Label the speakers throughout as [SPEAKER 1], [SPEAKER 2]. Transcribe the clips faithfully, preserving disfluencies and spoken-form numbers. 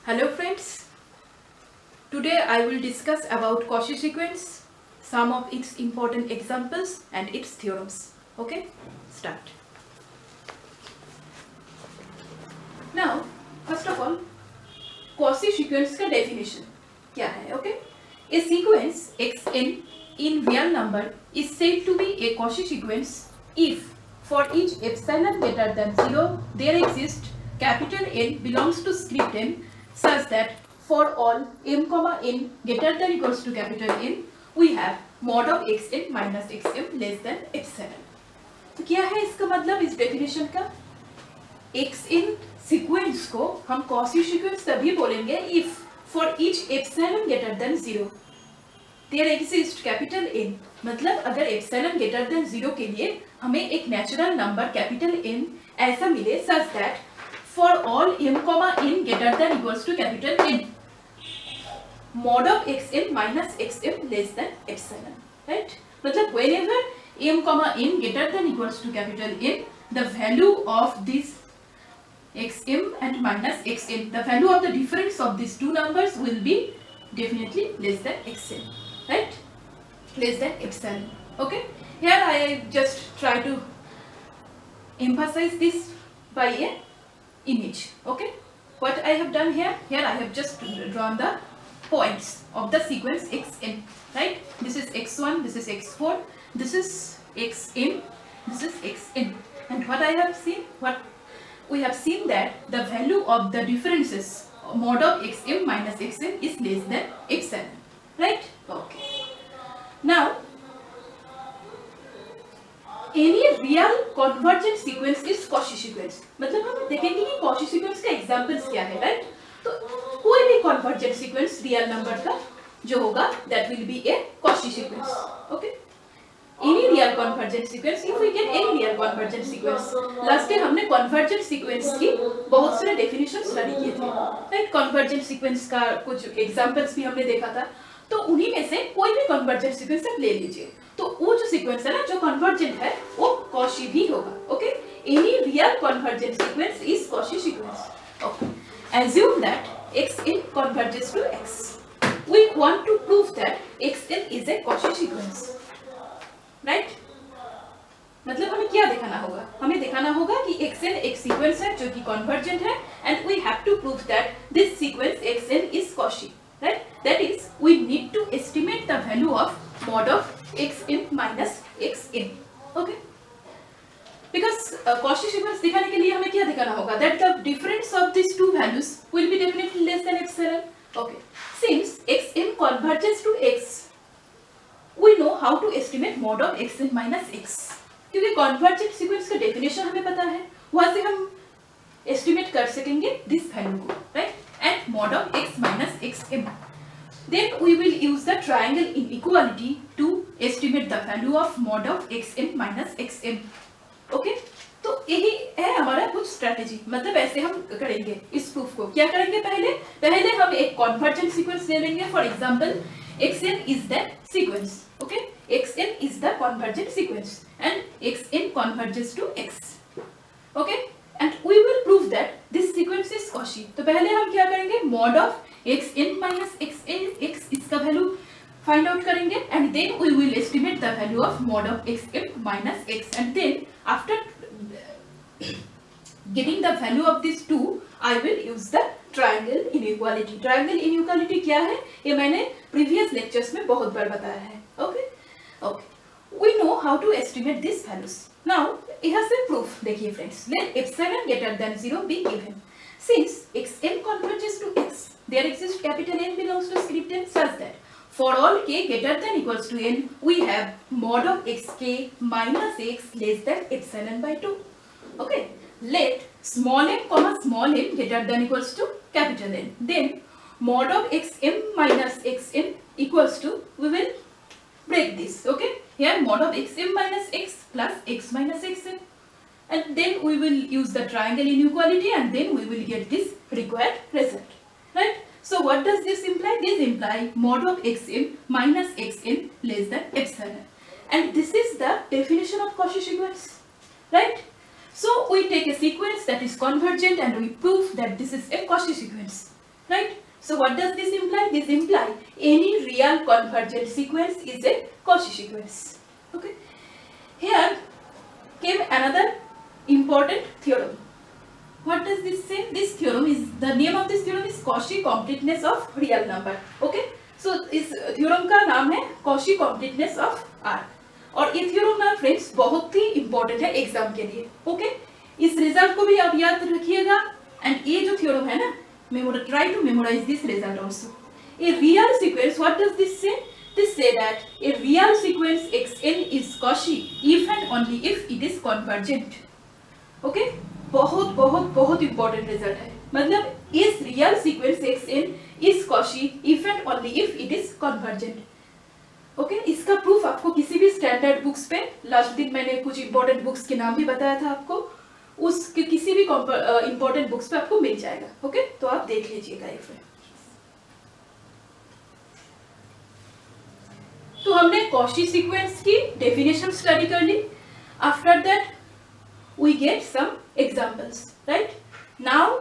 [SPEAKER 1] Hello friends, today I will discuss about Cauchy sequence, some of its important examples and its theorems. Okay, start. Now, first of all, Cauchy sequence का definition क्या है? Okay, a sequence xn in real number is said to be a Cauchy sequence if for each epsilon greater than zero there exists capital N belongs to script n such that for all m comma n greater than equals to capital N we have mod of xn minus xm less than epsilon. तो क्या है इसका मतलब इस definition का? xn sequence को हम Cauchy sequence तभी बोलेंगे if for each epsilon greater than zero there exists capital N, मतलब अगर epsilon greater than zero के लिए हमें एक नेचुरल नंबर कैपिटल N ऐसा मिले such that for all m comma n greater than equals to capital N mod of xn minus xm less than epsilon, right? मतलब whenever m comma n greater than equals to capital N, the value of this xm and minus xn, the value of the difference of these two numbers will be definitely less than xn, right? Less than epsilon. Okay, here I just try to emphasize this by a image. Okay, what I have done here, here I have just drawn the points of the sequence xn, right? This is x one, this is x four, this is xn, this is xn, and what I have seen, what we have seen that the value of the differences mod of xm minus xn is less than epsilon, right? Okay, now any real convergent sequence is Cauchy sequence. मतलब हम देखेंगे कि Cauchy sequence का examples क्या है, right? तो कोई भी convergent sequence real number का जो होगा that will be a Cauchy sequence. Okay? Any real convergent sequence, if we get any real convergent sequence, last time हमने convergent sequence की बहुत सारे definitions study किए थे, right? Convergent sequence का कुछ examples भी हमने देखा था, तो उन्हीं में से कोई भी convergent sequence आप ले लीजिए, तो वो जो sequence है ना जो convergent है वो Cauchy भी होगा. Okay? Any real convergent sequence is Cauchy sequence. Okay. Assume that xn converges to x. We want to prove that xn is a Cauchy sequence. Right right? मतलब हमें क्या दिखाना होगा? हमें दिखाना होगा कि xn एक सीक्वेंस है जो कि कन्वर्जेंट है and we have to prove that this sequence xn is Cauchy, right? That is, we need to estimate the value of mod of xn minus xn. Okay? Because uh, Cauchy sequence दिखाने के लिए हमें क्या दिखाना होगा? That the difference of these two values will be definitely less than epsilon. Okay. Since xn converges to x, we know how to estimate mod of xn minus x. क्योंकि convergent sequence का definition हमें पता है, वहाँ से हम estimate कर सकेंगे this value को, right? And mod of x minus xm. Then we will use the triangle inequality to estimate the value of mod of xn minus xm. Okay? तो यही है हमारा कुछ strategy. मतलब ऐसे हम करेंगे इस proof को. क्या करेंगे पहले? पहले हम एक convergent sequence ले लेंगे. For example, xn is that sequence. Okay, xn is the convergent sequence and xn converges to x. Okay, and we will prove that this sequence is Cauchy. तो पहले हम क्या करेंगे? Mod of xn minus xn x इसका value find out करेंगे and then we will estimate the value of mod of xm minus x, and then after getting the value of these two, I will use the triangle inequality. Triangle inequality क्या है? ये मैंने previous lectures में बहुत बार बताया है. Okay? Okay. We know how to estimate these values. Now, यहाँ से proof देखिए friends. Let epsilon greater than zero be given. Since xn converges to x, there exists capital N belongs to script n such that for all k greater than equals to n, we have mod of xk minus x less than epsilon by two. Okay. Let small m comma small m greater than equals to capital N. Then mod of xm minus xn equals to, we will break this. Okay. Here mod of xm minus x plus x minus xm. And then we will use the triangle inequality and then we will get this required result. Right. So what does this imply? This imply mod of xm minus xn less than epsilon. And this is the definition of Cauchy sequence. Right. So we take a sequence that is convergent and we prove that this is a Cauchy sequence. right? So what does this imply? This imply any real convergent sequence is a Cauchy sequence. Okay. Here came another important theorem. What does this say? This theorem is, the name of this theorem is Cauchy completeness of real number. Okay. So इस theorem का नाम है Cauchy completeness of R. और ये theorem ना friends बहुत ही important है exam के लिए. Okay. इस रिजल्ट को भी आप याद रखिएगा. एंड ये जो थ्योरम है ना, memorize, try to memorize this result also. A real sequence, what does this say? This say that a real sequence xn is Cauchy if and only if it is convergent. Okay? बहुत बहुत बहुत important result है. मतलब इस real sequence xn is Cauchy if and only if it is convergent. Okay okay, इसका proof आपको किसी भी स्टैंडर्ड बुक्स पे, लास्ट दिन मैंने कुछ इंपॉर्टेंट बुक्स के नाम भी बताया था आपको, उस किसी भी इंपॉर्टेंट बुक्स पे आपको मिल जाएगा. Okay okay? तो आप देख लीजिएगा एक बार. तो हमने कॉशी सीक्वेंस की डेफिनेशन स्टडी कर ली. After that we get some examples, right? Now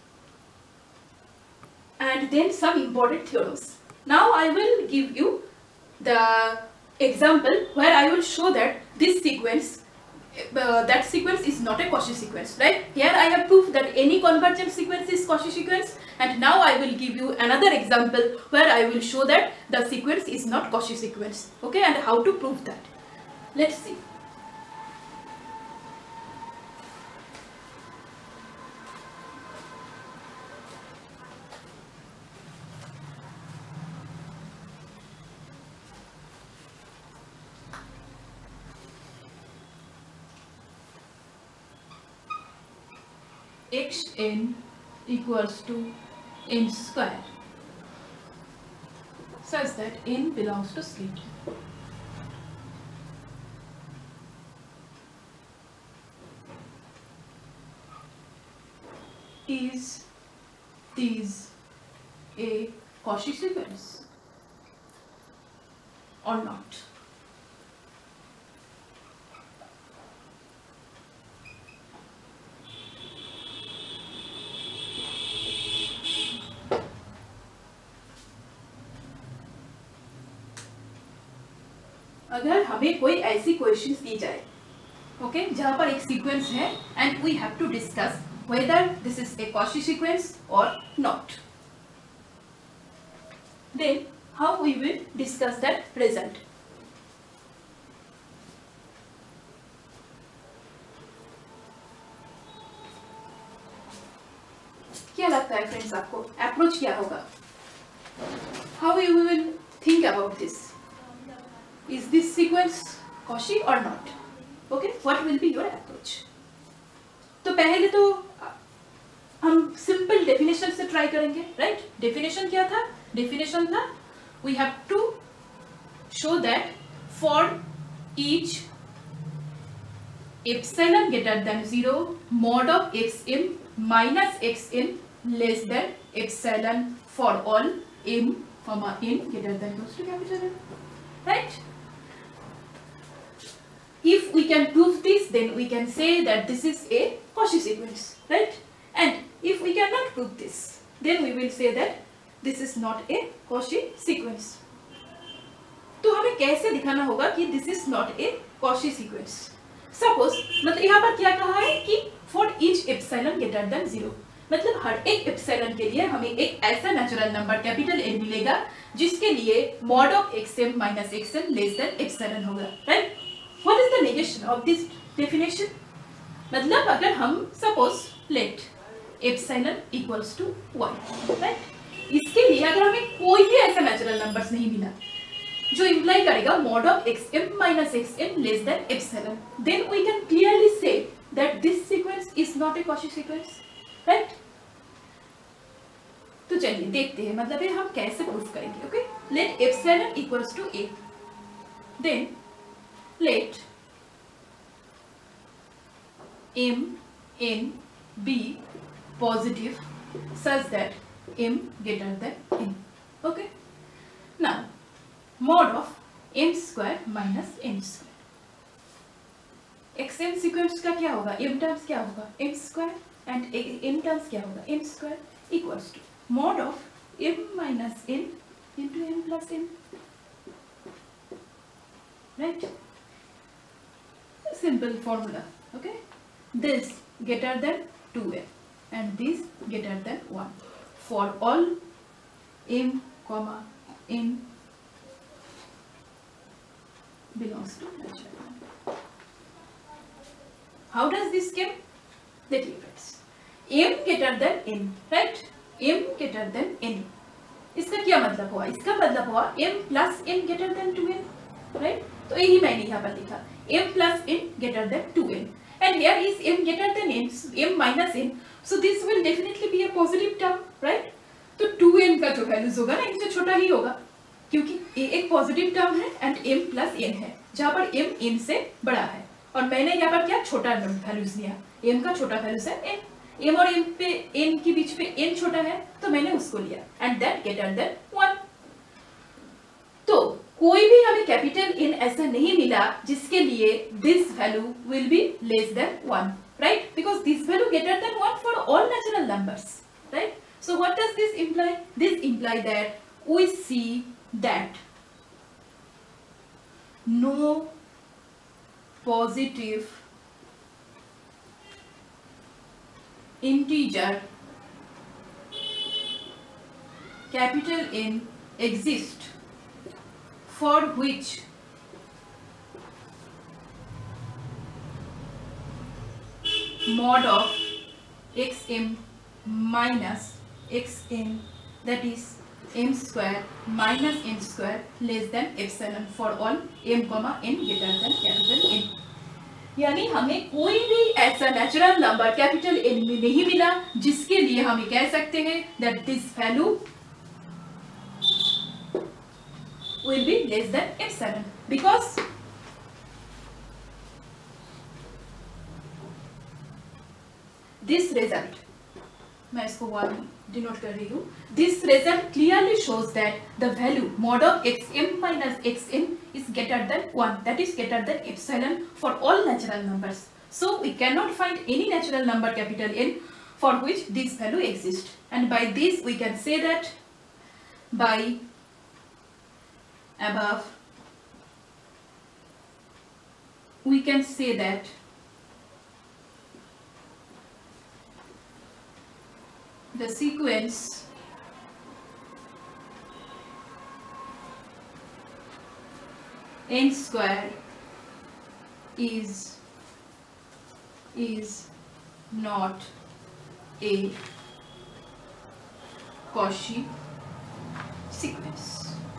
[SPEAKER 1] and then some important theorems. Now I will give you the example where I will show that this sequence, uh, that sequence is not a Cauchy sequence, right? Here I have proved that any convergent sequence is Cauchy sequence, and now I will give you another example where I will show that the sequence is not Cauchy sequence. Okay, and how to prove that? Let's see. Xn equals to n square such that n belongs to slit. Is this a Cauchy sequence or not? अगर हमें कोई ऐसी questions दी जाए, okay okay, जहां पर एक sequence है and we have to discuss whether this is a Cauchy sequence और नॉट, then how we will discuss that result. क्या लगता है फ्रेंड्स आपको अप्रोच क्या होगा? How you will think about this? Is this sequence Cauchy or not? Okay, what will be your approach? तो पहले तो हम सिंपल डेफिनेशन से ट्राई करेंगे, राइट? डेफिनेशन क्या था? डेफिनेशन था we have to show that for each epsilon greater than zero mod of xm minus xn less than epsilon for all m comma n greater than equals to capital N, right? If we can prove this, then we can say that this is a Cauchy sequence, right? And if we cannot prove this, then we will say that this is not a Cauchy sequence. तो हमें कैसे दिखाना होगा कि this is not a Cauchy sequence? Suppose मतलब यहाँ पर क्या कहा है कि for each epsilon greater than zero, मतलब हर एक एप्सिलॉन के लिए हमें एक ऐसा नेचुरल नंबर कैपिटल N मिलेगा जिसके लिए mod of xm minus xn less than epsilon होगा, right? What is the negation of this definition? मतलब अगर हम suppose let epsilon equals to one, right? इसके लिए अगर हमें कोई भी ऐसा नेचुरल नंबर्स नहीं मिला जो इम्प्लाई करेगा mod of xm minus xn less than epsilon, then we can clearly say that this sequence is not a Cauchy sequence, right? तो चलिए देखते हैं मतलब ये हम कैसे प्रूफ करेंगे. Okay, let epsilon equals to a, then let m n be positive such that m greater than n. Okay, now mod of m square minus n square. xm sequence का क्या होगा? m terms क्या होगा? m square and n terms क्या होगा? n square equals to mod of m minus n into m plus n, right? Simple formula. Okay, this greater than two n and this greater than one for all m comma n belongs to natural number. How does this came? देखिए friends, m greater than n, right? m greater than n, इसका क्या मतलब हुआ? इसका मतलब हुआ m plus n greater than two n, right? तो यही मैंने यहाँ पर लिखा m plus n greater than two n, and here is m greater than n, m minus n, so this will definitely be a positive term, right? तो two n का जो values होगा ना इनसे छोटा ही होगा, क्योंकि a एक पॉजिटिव टर्म है एंड m प्लस n है, जहाँ पर m n से बड़ा है, और मैंने यहाँ पर क्या छोटा वैल्यूज लिया, m का छोटा वैल्यूज है n, m और m पे n के बीच पे n छोटा है तो मैंने उसको लिया, and that greater than one. तो कोई भी हमें कैपिटल N ऐसा नहीं मिला जिसके लिए this value will be less than one, right? Because this value greater than one for all natural numbers, right? So what does this imply? This imply that we see that no positive integer capital N exist for which mod of xm minus xn, that is m square minus n square less than epsilon for all m comma n greater than capital N। यानी हमें कोई भी ऐसा natural number capital N में नहीं मिला जिसके लिए हम ये कह सकते हैं that this value will be less than epsilon, because this result, मैं इसको वन डिनोट कर रही हूँ, this result clearly shows that the value mod of xm minus xn is greater than one, that is greater than epsilon for all natural numbers. So we cannot find any natural number capital N for which this value exists, and by this we can say that by above we can say that the sequence n square is is not a Cauchy sequence,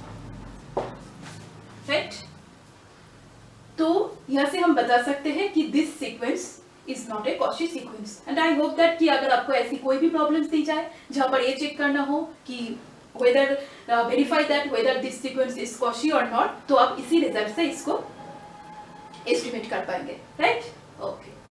[SPEAKER 1] right? तो यहाँ से हम बता सकते हैं कि this sequence is not a Cauchy sequence, and I hope that कि अगर आपको ऐसी कोई भी problems दी जाए जहाँ पर ये चेक करना हो कि whether uh, verify that whether this sequence is Cauchy or not, तो आप इसी रिजल्ट से इसको एस्टिमेट कर पाएंगे, right? Okay.